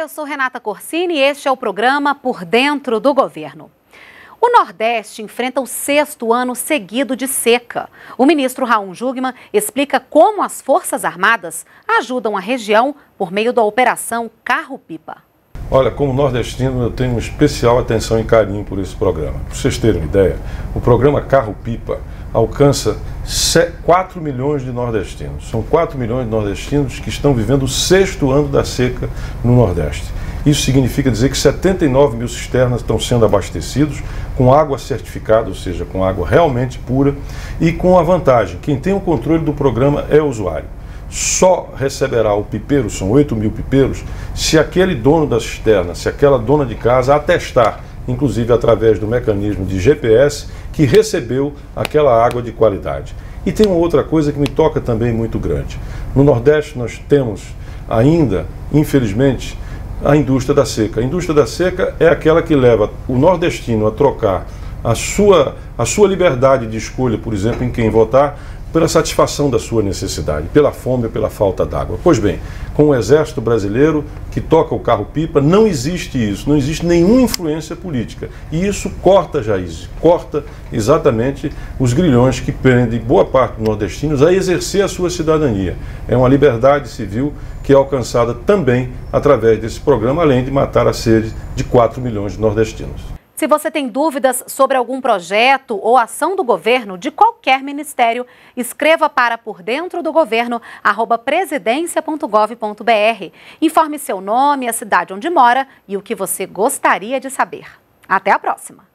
eu sou Renata Corsini e este é o programa Por Dentro do Governo. O Nordeste enfrenta o 6º ano seguido de seca. O ministro Raul Jungmann explica como as Forças Armadas ajudam a região por meio da Operação Carro-Pipa. Olha, como nordestino, eu tenho uma especial atenção e carinho por esse programa. Para vocês terem uma ideia, o programa Carro-Pipa alcança 4 milhões de nordestinos. São 4 milhões de nordestinos que estão vivendo o 6º ano da seca no Nordeste. Isso significa dizer que 79 mil cisternas estão sendo abastecidos com água certificada, ou seja, com água realmente pura, e com a vantagem, quem tem o controle do programa é o usuário. Só receberá o pipeiro, são 8 mil pipeiros, se aquele dono da cisterna, se aquela dona de casa atestar, inclusive através do mecanismo de GPS, que recebeu aquela água de qualidade. E tem uma outra coisa que me toca também muito grande. No Nordeste nós temos ainda, infelizmente, a indústria da seca. A indústria da seca é aquela que leva o nordestino a trocar a sua liberdade de escolha, por exemplo, em quem votar, pela satisfação da sua necessidade, pela fome ou pela falta d'água. Pois bem, com o Exército Brasileiro que toca o carro-pipa, não existe isso, não existe nenhuma influência política. E isso corta as raízes, corta exatamente os grilhões que prendem boa parte dos nordestinos a exercer a sua cidadania. É uma liberdade civil que é alcançada também através desse programa, além de matar a sede de 4 milhões de nordestinos. Se você tem dúvidas sobre algum projeto ou ação do governo de qualquer ministério, escreva para pordentrodogoverno@presidencia.gov.br. Informe seu nome, a cidade onde mora e o que você gostaria de saber. Até a próxima!